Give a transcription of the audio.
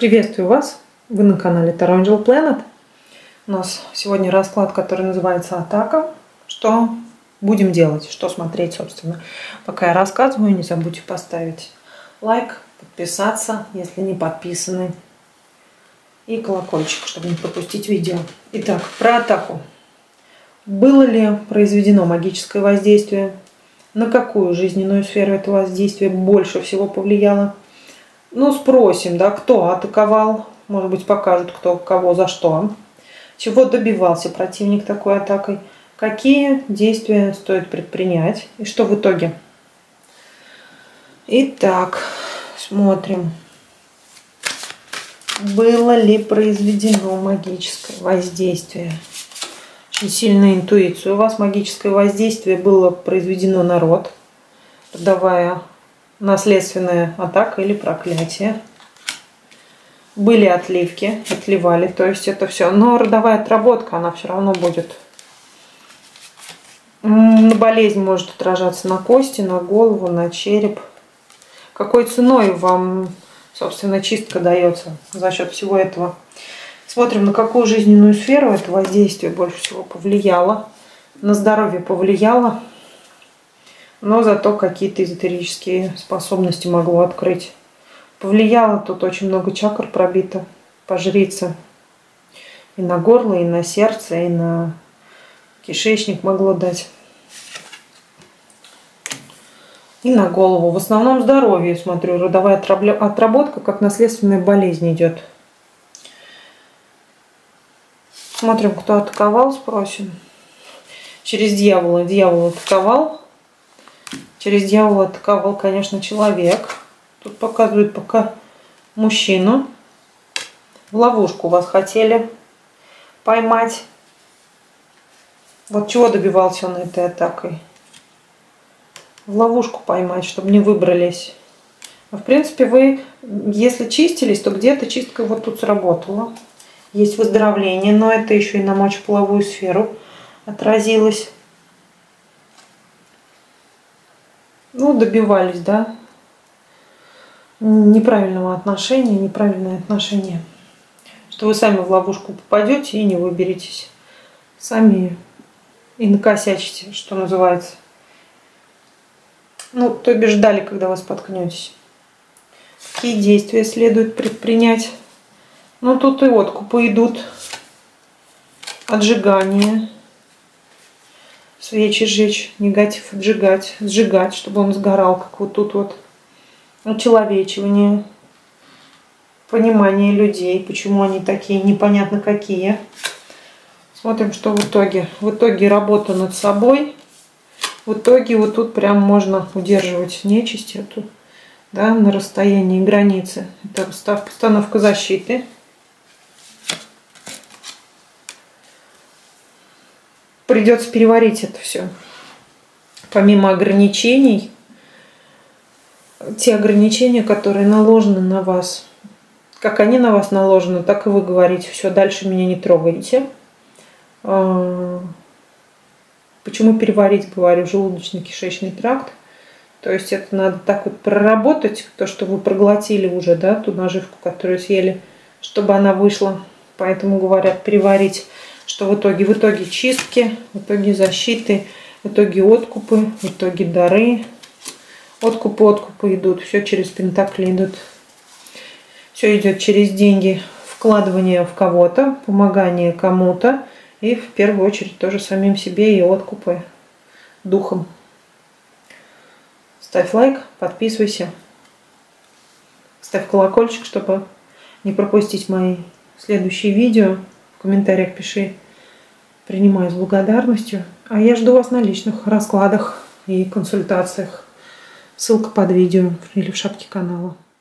Приветствую вас! Вы на канале Tarot Angel Planet. У нас сегодня расклад, который называется «Атака». Что будем делать? Что смотреть, собственно? Пока я рассказываю, не забудьте поставить лайк, подписаться, если не подписаны, и колокольчик, чтобы не пропустить видео. Итак, про атаку. Было ли произведено магическое воздействие? На какую жизненную сферу это воздействие больше всего повлияло? Ну, спросим, да, кто атаковал, может быть, покажут, кто кого за что. Чего добивался противник такой атакой, какие действия стоит предпринять и что в итоге. Итак, смотрим. Было ли произведено магическое воздействие? Очень сильная интуиция. У вас магическое воздействие было произведено на род, давая наследственная атака или проклятие. Были отливки, отливали, то есть это все. Но родовая отработка, она все равно будет. Болезнь может отражаться на кости, на голову, на череп. Какой ценой вам, собственно, чистка дается за счет всего этого? Смотрим, на какую жизненную сферу это воздействие больше всего повлияло. На здоровье повлияло. Но зато какие-то эзотерические способности могло открыть. Повлияло, тут очень много чакр пробито по жрице. И на горло, и на сердце, и на кишечник могло дать. И на голову. В основном здоровье, смотрю, родовая отработка, как наследственная болезнь идет. Смотрим, кто атаковал, спросим. Через дьявола. Дьявол атаковал. Через дьявола атаковал, конечно, человек. Тут показывают пока мужчину. В ловушку вас хотели поймать. Вот чего добивался он этой атакой? В ловушку поймать, чтобы не выбрались. В принципе, вы, если чистились, то где-то чистка вот тут сработала. Есть выздоровление, но это еще и на мочеполовую сферу отразилось. Ну, добивались, да, неправильного отношения, неправильное отношение. Что вы сами в ловушку попадете и не выберетесь. Сами и накосячите, что называется. Ну, то бишь ждали, когда вы споткнетесь. Какие действия следует предпринять? Ну, тут и откупы идут. Отжигание. Свечи сжечь, негатив отжигать, сжигать, чтобы он сгорал, как вот тут вот. Очеловечивание, понимание людей, почему они такие, непонятно какие. Смотрим, что в итоге. В итоге работа над собой. В итоге вот тут прям можно удерживать нечисть эту, да, на расстоянии границы. Это постановка защиты. Придется переварить это все. Помимо ограничений, те ограничения, которые наложены на вас, как они на вас наложены, так и вы говорите: все, дальше меня не трогайте. Почему переварить, говорю, желудочно-кишечный тракт? То есть это надо так вот проработать, то, что вы проглотили уже, да, ту наживку, которую съели, чтобы она вышла. Поэтому говорят переварить. Что в итоге чистки, в итоге защиты, в итоге откупы, в итоге дары. Откупы идут, все через пентакли идут. Все идет через деньги, вкладывание в кого-то, помогание кому-то. И в первую очередь тоже самим себе и откупы духом. Ставь лайк, подписывайся. Ставь колокольчик, чтобы не пропустить мои следующие видео. В комментариях пиши, принимаю с благодарностью. А я жду вас на личных раскладах и консультациях. Ссылка под видео или в шапке канала.